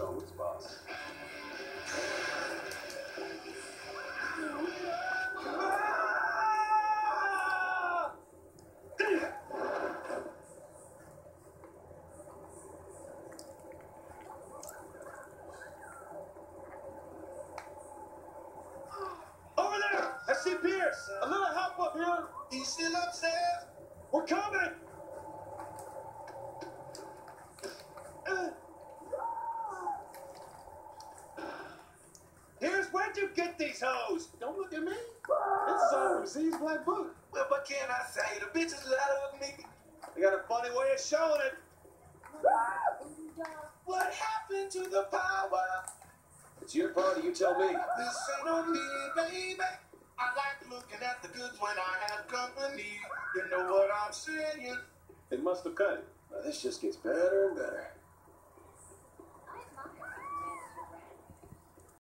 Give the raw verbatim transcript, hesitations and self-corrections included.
always boss. Over there! I see Pierce! A little help up here! He's still upstairs. We're coming! Here's where'd you get these hoes? Don't look at me. This is all from Z's Black Book. Well, what can I say? The bitches love me. They got a funny way of showing it. What happened to the power? It's your party, you tell me. This ain't on me, baby. I like looking at the goods when I have company. You know what I'm saying? They must have cut it. Now, this just gets better and better.